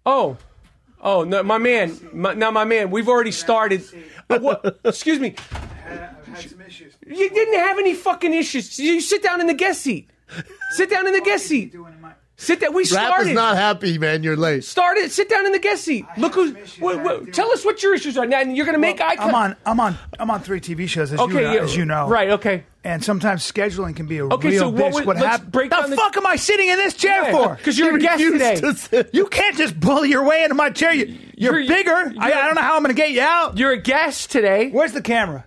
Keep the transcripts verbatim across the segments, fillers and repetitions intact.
Oh. Oh, no, my man. My, now, my man, we've already started. Uh, what, excuse me. I've had some issues. You didn't have any fucking issues. You sit down in the guest seat. Sit down in the guest seat. Sit down. We Rap started. is not happy, man. You're late. Started. Sit down in the guest seat. Look who. What, what, tell us what your issues are now. And you're going to make Well, eye contact. I'm on. I'm on. I'm on three T V shows, as, Okay, you, know, yeah, as you know. right, okay. And sometimes scheduling can be a Okay, real so what bitch. would- What let's happened? break the down the- fuck am I sitting in this chair Yeah, for? 'cause you're a guest today. You can't just bully your way into my chair. You, you're, You're- bigger. I, you're- I don't know how I'm going to get you out. You're a guest today. Where's the camera?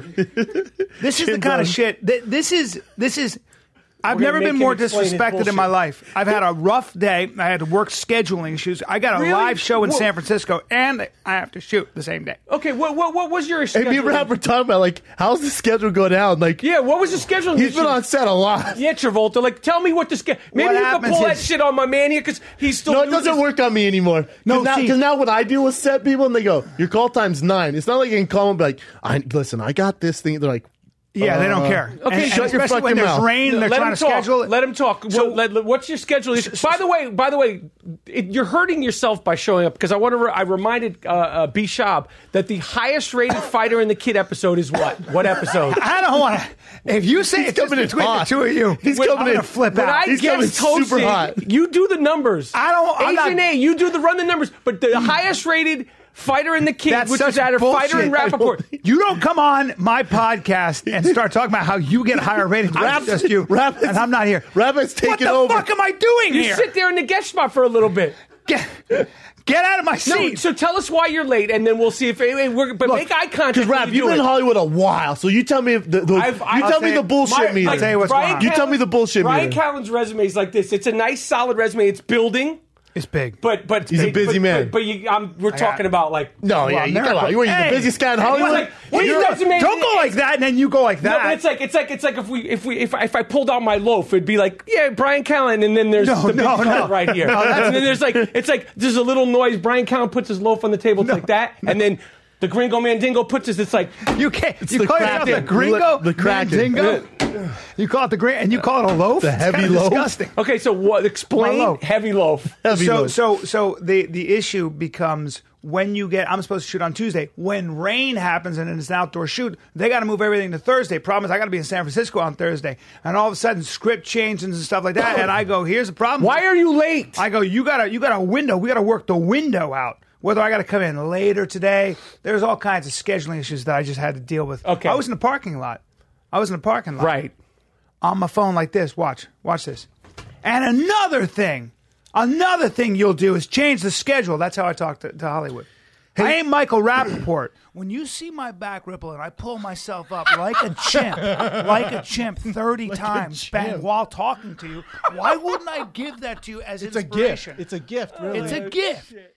This is the kind of shit. That, this is. This is. I've We're gonna never make been him more explain his disrespected in my bullshit. life. I've had a rough day. I had to work scheduling issues. I got a Really? live show in Whoa. San Francisco, and I have to shoot the same day. Okay, what what what was your Hey, schedule? me and Rap were talking about, like, how's the schedule go down? Like, Yeah, what was the schedule? he's been on set a lot. Yeah, Travolta. Like, tell me what the schedule. Maybe What you can happens pull that is- shit on my man here because he's still. No, it new doesn't to- work on me anymore. Cause No, now, see- 'cause now what I do with set people, and they go, your call time's nine. It's not like you can call them and be like, I, listen, I got this thing. They're like, Yeah, they don't Uh, care. okay, and, shut and your especially when fucking there's mouth. rain and they're Let trying him to talk. schedule it. Let him talk. So- What- let- what's your schedule? By the way, by the way, it, you're hurting yourself by showing up because I want to. Re- I reminded uh, uh, B. Shab that the highest rated fighter in the Kid episode is what? What episode? I don't want to. If you say He's it's just coming in between the hot. two of you, He's I'm coming gonna in- flip When out. I He's coming guest super hosted, hot. you do the numbers. I don't- I'm Agent not- A, you do the run the numbers. But the highest rated fighter in the Kid, That's which such is either fighter and bullshit. Rappaport. You don't come on my podcast and start talking about how you get higher ratings. Rap- It's just you, Rap is- and I'm not here. Rap is What taking the over. fuck am I doing You here? sit there in the guest spot for a little bit. Get, get out of my No, seat. so tell us why you're late, and then we'll see if. Hey, we're, but Look, make eye contact. Because when Rap, you you've do been in it. Hollywood a while, so you tell me the, the I've- you I'll tell me say- the bullshit My- meter. I'll tell you what's Brian going on. You tell me the bullshit Brian meter. Callen's resume is like this. It's a nice, solid resume. It's building, It's big. but but He's a but- busy but, man. But, but you, I'm, we're got talking it. about like No, yeah, Well, you come Miracle- on. You were Hey, the busiest guy in Hollywood. like, what You your don't- resume- don't go like that, and then you go like No, that. but it's like it's like it's like if we if we if I, if I pulled out my loaf, it'd be like yeah, Brian Callen, and then there's No, the big no, cut no. right here, No, that's- and then there's like it's like there's a little noise. Brian Callen puts his loaf on the table, it's like that, and then the Gringo Mandingo puts his. It's like You can't. You the call yourself Kraken. the gringo, The Kraken. Mandingo? You call it the gringo, and you call it a loaf. The It's heavy kinda loaf? Disgusting. okay, so what? Explain My loaf. heavy loaf. Heavy so, load. so, so the the issue becomes when you get. I'm supposed to shoot on Tuesday. When rain happens and it's an outdoor shoot, they got to move everything to Thursday. Problem is, I got to be in San Francisco on Thursday, and all of a sudden, script changes and stuff like that. And I go, here's the problem. Why are you late? I go, you got a you got a window. We got to work the window out. Whether I got to come in later today, there's all kinds of scheduling issues that I just had to deal with. Okay. I was in the parking lot. I was in the parking lot. Right. On my phone like this. Watch. Watch this. And another thing, another thing you'll do is change the schedule. That's how I talk to, to Hollywood. I ain't Michael Rappaport. When you see my back ripple and I pull myself up like a chimp, like a chimp thirty times bang, while talking to you, why wouldn't I give that to you as It's a gift. inspiration? It's a gift, really. It's a gift.